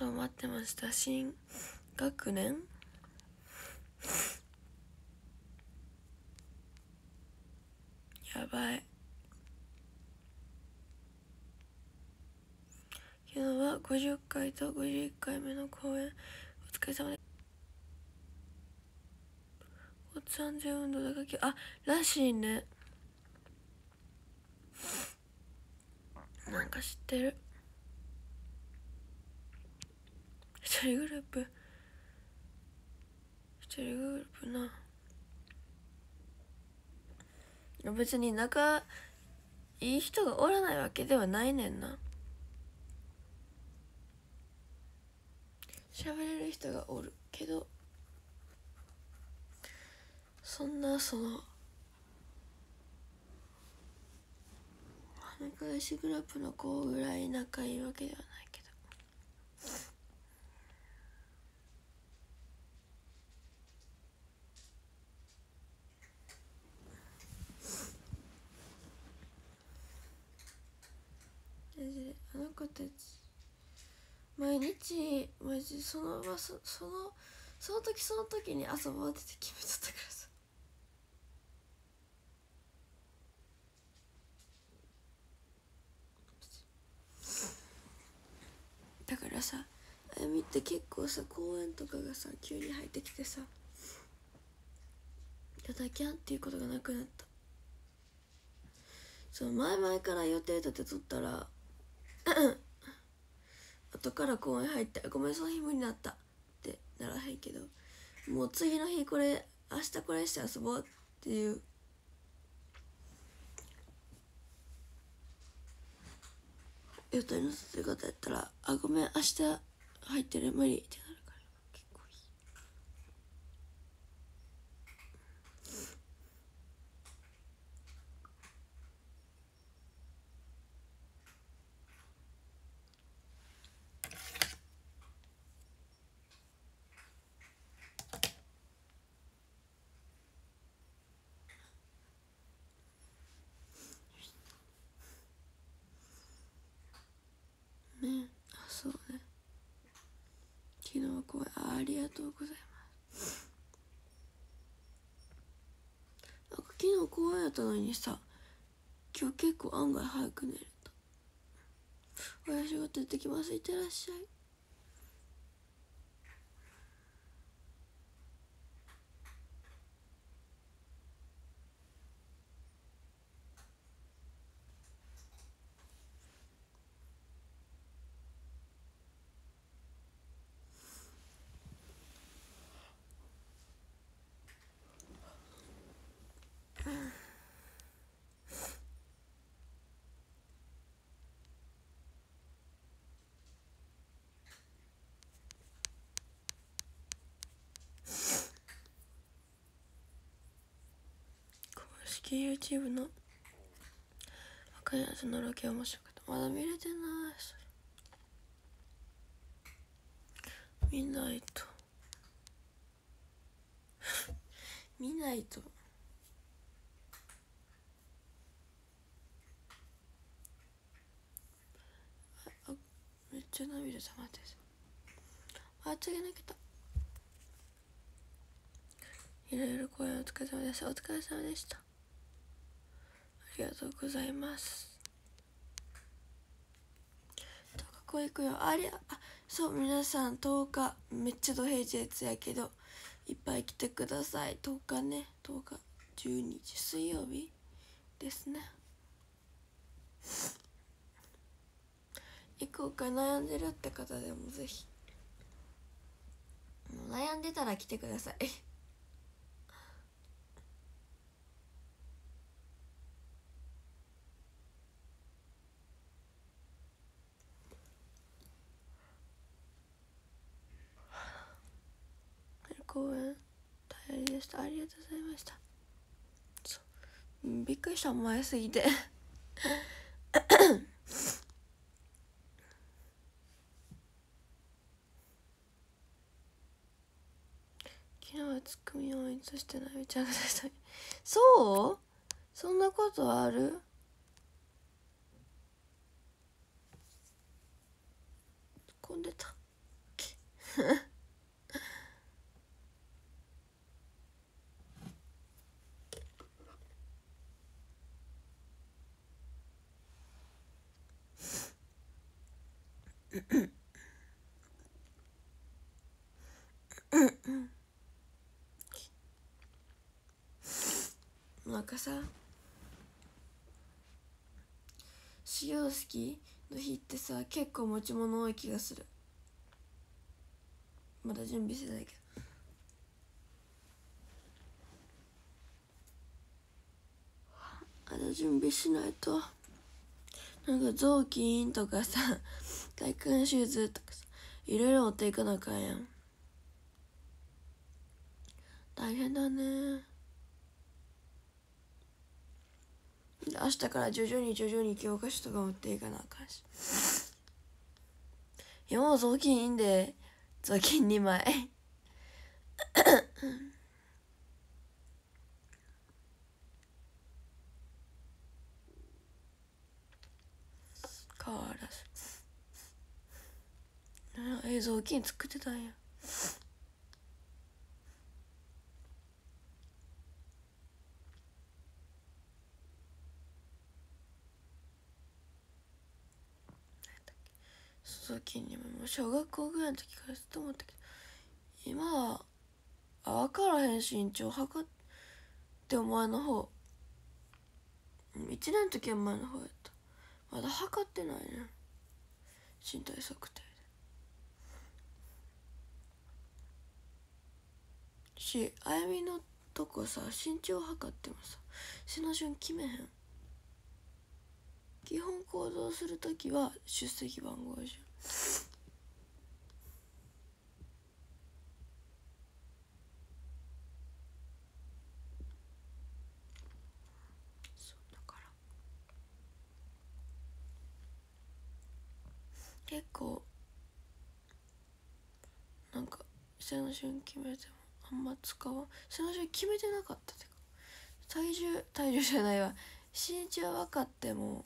そう待ってました。新学年やばい。昨日は50回と51回目の公演お疲れ様です。交通安全運動だけらしいね。なんか知ってる。一人グループな。別に仲いい人がおらないわけではないねんな。喋れる人がおるけど、そんな仲良しグループの子ぐらい仲いいわけではないけど。あの子たち毎日マジその時に遊ぼうって決めとったからさ。だからさ、あやみって結構さ、公園とかがさ急に入ってきてさ、やだキャンっていうことがなくなった。そう、前々から予定立てとったら後から公園入ってごめんその日無理になったってならへんけど、もう次の日明日これして遊ぼうっていう予定の立て方やったら、ごめん明日入ってる無理ってなるから結構いい。ね、そうね。昨日は公園ありがとうございます。なんか昨日公園やったのにさ、今日結構案外早く寝れた。おや仕事行ってきます。いってらっしゃい。公式 YouTube の赤いやつのロケ面白かった。まだ見れてない。それ見ないと見ないと。めっちゃ涙溜まってさ。次泣けた。いろいろ公演お疲れ様でした。お疲れ様でした。ありがとうございます。10日公演行くよ。そう、皆さん10日めっちゃ土平日やけどいっぱい来てください。10日ね、10日12日水曜日ですね。行こうか悩んでるって方でもぜひ、悩んでたら来てください公演大変でした。ありがとうございました。びっくりした、前すぎて昨日はツッコミを演出してないめちゃくちゃそうそんなことある？混んでた。 なんかさ、始業式の日ってさ結構持ち物多い気がする。まだ準備してないけど。まだ準備しないと。なんか雑巾とかさ、体育シューズとかさ、いろいろ持っていかなあかんやん。大変だね。明日から徐々に教科書とか持っていかなあかんし。今も雑巾いいんで、雑巾2枚変わらず。雑巾作ってたんや。雑巾にも小学校ぐらいの時からずっと思ったけど、今は分からへん。身長測ってお前の方、1年の時は前の方やった。まだ測ってないね、身体測定で。し、あやみのとこさ、身長測ってもさ、背の順決めへん。基本行動するときは出席番号じゃん。そうだから結構なんか背の順決めてもあんま使わん。背の順決めてなかったてか、体重じゃないわ、身長分かっても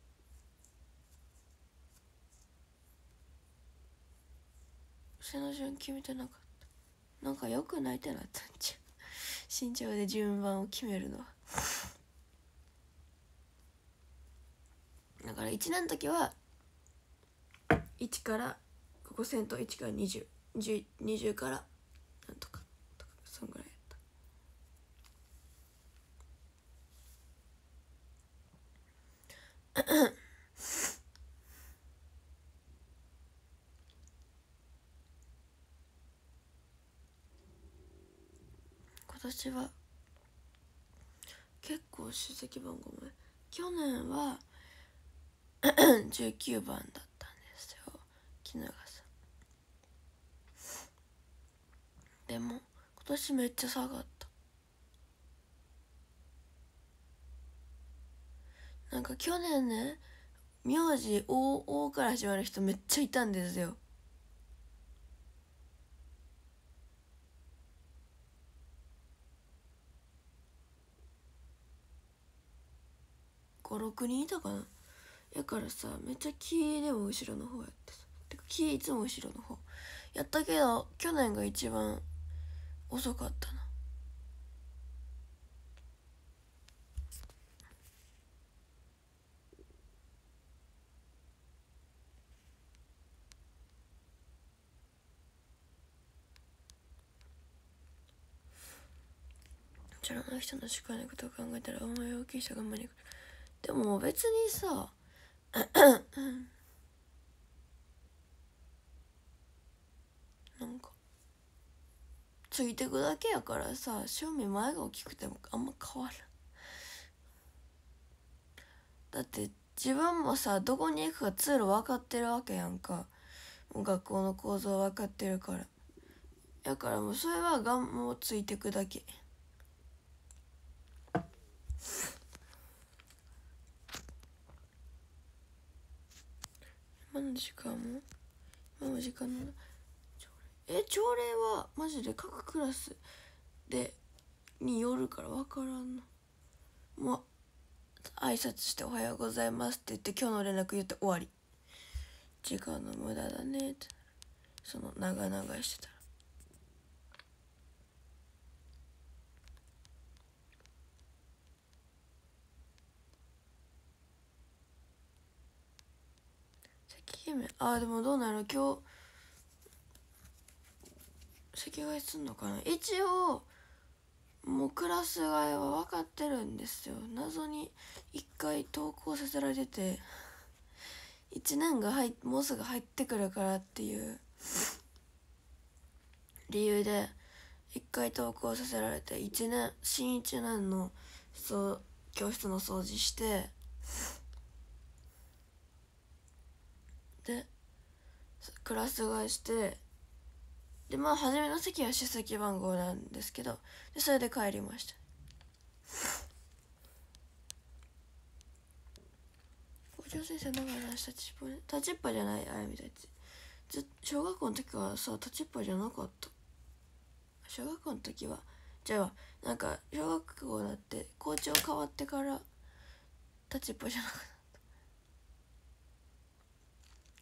背の順決めてなかった。なんかよくないってなったんちゃう。身長で順番を決めるのは。だから1年の時は1からここ線と1から20からなんとかとか、そんぐらいやった。今年は結構出席番号も、去年は19番だったんですよ、絹がさ。でも今年めっちゃ下がった。なんか去年ね、名字 O から始まる人めっちゃいたんですよ。56人いたかな。やからさ、めっちゃキーでも後ろの方やってさ、てかキーいつも後ろの方やったけど、去年が一番遅かったな。知らない人の宿題のことを考えたら、お前大きい人が無理。でも別にさなんかついてくだけやからさ、正味前が大きくてもあんま変わらん。だって自分もさ、どこに行くか通路分かってるわけやんか。もう学校の構造分かってるから。やからもうそれはもうついてくだけ。今の時間も今の時間の朝礼はマジで各クラスでによるから分からんの。もう挨拶して「おはようございます」って言って今日の連絡言って終わり。時間の無駄だねって。 その長々してたら。でもどうなる、今日席替えすんのかな。一応もうクラス替えは分かってるんですよ。謎に一回登校させられてて、1年がもうすぐ入ってくるからっていう理由で一回登校させられて、新1年の教室の掃除して、でクラス替えして、で初めの席は出席番号なんですけど、でそれで帰りました。校長先生だから立ちっぱじゃない、あやみたち小学校の時はさ立ちっぱじゃなかった。小学校の時はじゃあなんか小学校になって校長変わってから立ちっぱじゃなかった。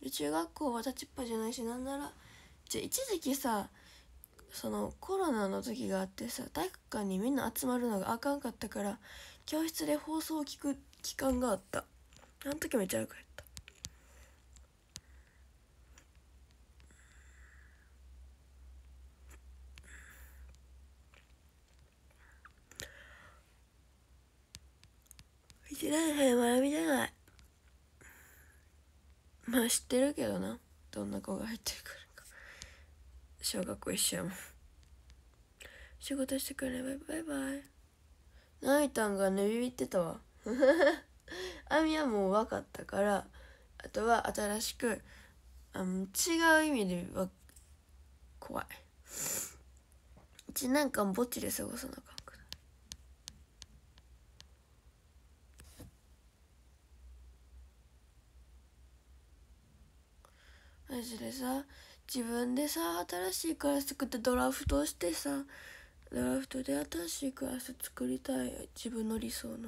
中学校は立ちっぱじゃないし、なんなら一時期さ、そのコロナの時があってさ、体育館にみんな集まるのがあかんかったから教室で放送を聞く期間があった。あの時めっちゃよくやった。一年生まだ見てない。知ってるけどな、どんな子が入ってるからか。小学校一緒やもん。仕事してくれ、バイバイ。ナイタンがねビビってたわ。アミはもう分かったから、あとは新しく違う意味では怖い。1年間ぼっちで過ごさなあかんから。マジでさ、自分でさ新しいクラス作ってドラフトしてさ、ドラフトで新しいクラス作りたい。自分の理想の。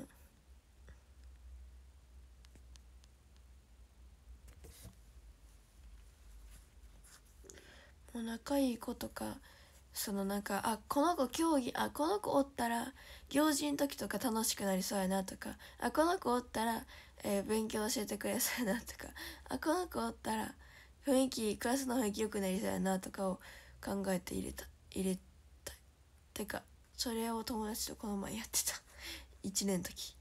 もう仲いい子とか、なんかこの子この子おったら行事の時とか楽しくなりそうやなとか、この子おったら、勉強教えてくれそうやなとか、この子おったらクラスの雰囲気良くなりそうやなとかを考えて入れたい。てかそれを友達とこの前やってた。1年の時。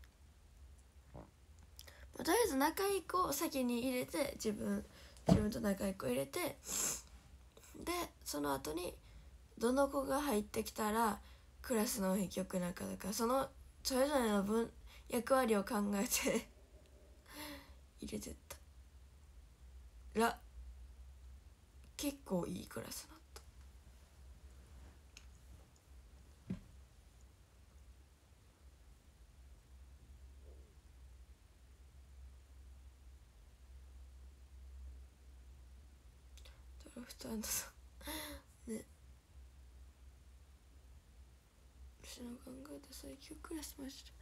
とりあえず仲いい子を先に入れて、自分と仲いい子入れて、でその後にどの子が入ってきたらクラスの雰囲気良くなるかだから、それぞれの役割を考えて入れてったら結構いいクラスだった。ドラフトさね、私の考えた最強クラスマジで。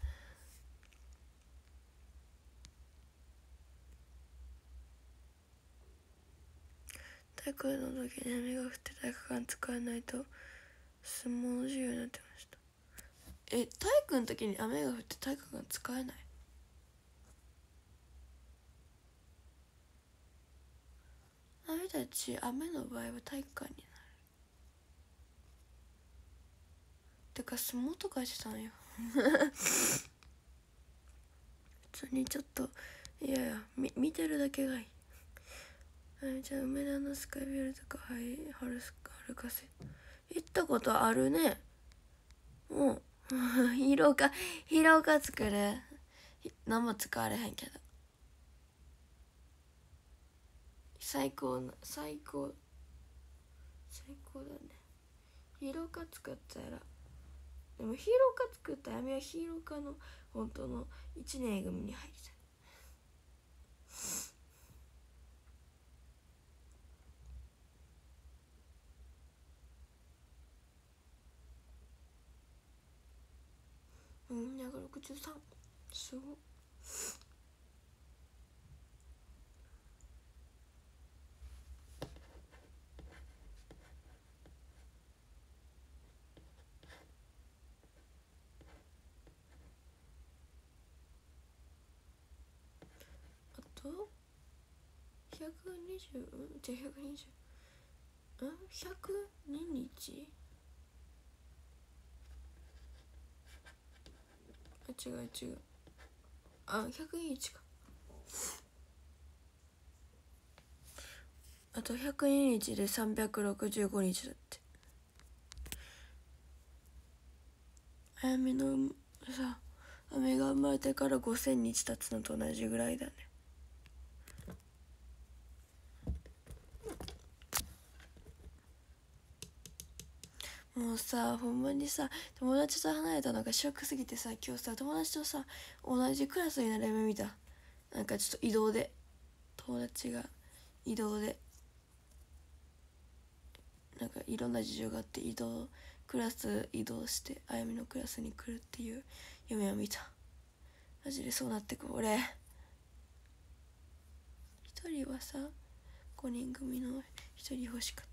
体育の時に雨が降って体育館使えないと相撲の授業になってました。体育の時に雨が降って体育館使えない？雨たち雨の場合は体育館になる。てか相撲とかしてたんよ。普通にちょっといや見てるだけがいい。じゃあ梅田のスカイビルとか春かせ行ったことあるね。もう疲労か作る。何も使われへんけど最高だね。ヒーロー科作ったら、でもヒーロー科作ったらやはヒーロー科の本当の1年組に入りたい。だから63すごい。 と120じゃあ102日違う102日か。あと102日で365日だって。あやめのさ、雨が生まれてから5000日経つのと同じぐらいだね。もうさ、ほんまにさ、友達と離れたのがショックすぎてさ、今日さ、友達とさ、同じクラスになる夢見た。なんかちょっと移動で、友達が移動で、なんかいろんな事情があってクラス移動してあやみのクラスに来るっていう夢を見た。マジでそうなってく。俺一人はさ、5人組の一人欲しかった。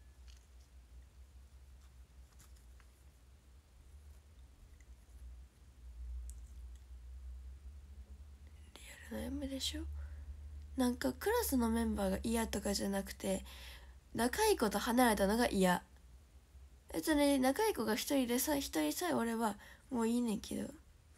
リアルな夢でしょ。なんかクラスのメンバーが嫌とかじゃなくて、仲いい子と離れたのが嫌。別に仲いい子が一人さえ俺はもういいねんけど。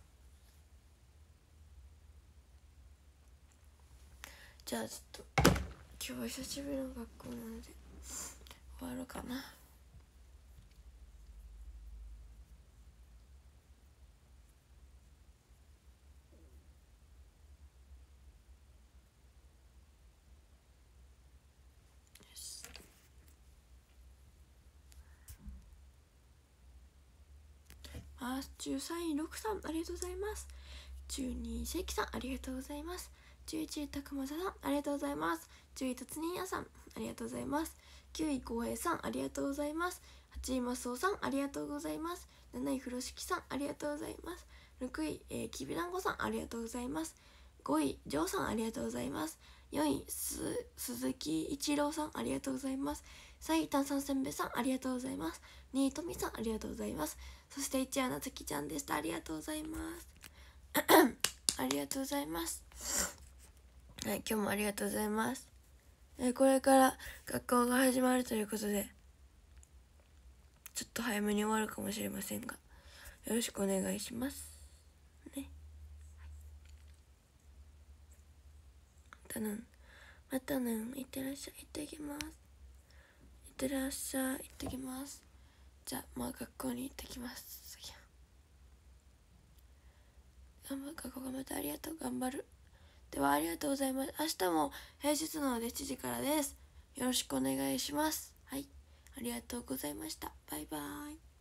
じゃあちょっと今日は久しぶりの学校なので終わろうかな。13位6さんありがとうございます。12位関さんありがとうございます。11位高政さんありがとうございます。10位達人屋さんありがとうございます。9位浩平さんありがとうございます。8位マスオさんありがとうございます。7位風呂敷さんありがとうございます。6位、きびだんごさんありがとうございます。5位ジョーさんありがとうございます。4位鈴木一郎さんありがとうございます。3位炭酸せんべいさんありがとうございます。2位とみさんありがとうございます。そして1位はなつきちゃんでした。ありがとうございますありがとうございます。はい、今日もありがとうございます。これから学校が始まるということでちょっと早めに終わるかもしれませんがよろしくお願いしますね。またねいってらっしゃい。行ってきます。いってらっしゃい。行ってきます。じゃあまあ学校に行ってきます。学校頑張ってありがとう。頑張る。ではありがとうございます。明日も平日なので7時からです。よろしくお願いします。はい、ありがとうございました。バイバーイ。